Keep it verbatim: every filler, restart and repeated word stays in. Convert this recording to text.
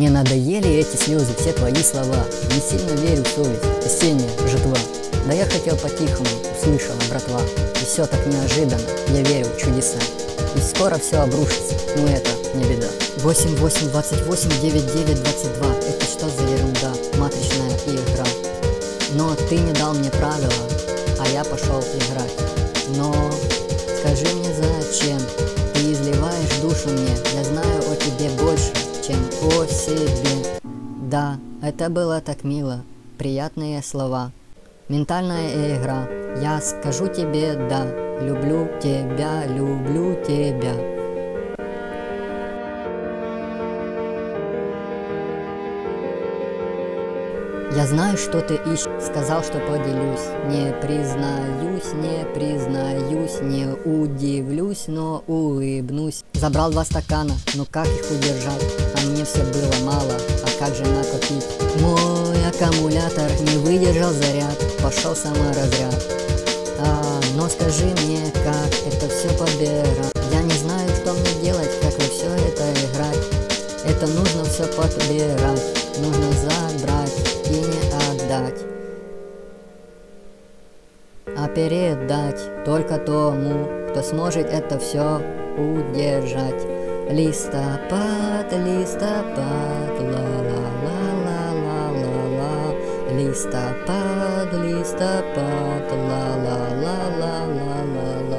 Мне надоели эти слезы, все твои слова. Не сильно верю в совесть, осенняя жатва. Да я хотел по-тихому, услышала братва. И все так неожиданно, я верю в чудеса. И скоро все обрушится, но это не беда. восемь восемь двадцать восемь девять девять двадцать два. Это что за ерунда, матричная игра. Но ты не дал мне правила, а я пошел играть. Но скажи мне зачем ты изливаешь душу мне. Я знаю о тебе больше, чем о себе. Да, это было так мило, приятные слова. Ментальная игра, я скажу тебе да. Люблю тебя, люблю тебя. Я знаю, что ты ищешь, сказал, что поделюсь. Не признаюсь, не признаюсь, не удивлюсь, но улыбнусь. Забрал два стакана, но как их удержать? А мне все было мало, а как же накопить? Мой аккумулятор не выдержал заряд, пошел саморазряд. А, но скажи мне, как это все подбирать? Я не знаю, что мне делать, как во все это играть. Это нужно все подбирать, нужно забрать и не отдать, а передать только тому, кто сможет это все удержать. Листопад, листопад, ла-ла-ла-ла-ла-ла. Листопад, листопад, ла-ла-ла-ла-ла-ла.